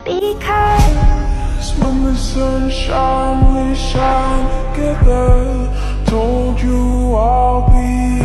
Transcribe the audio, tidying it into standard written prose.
Because when the sunshine, we shine together. Told you I'll be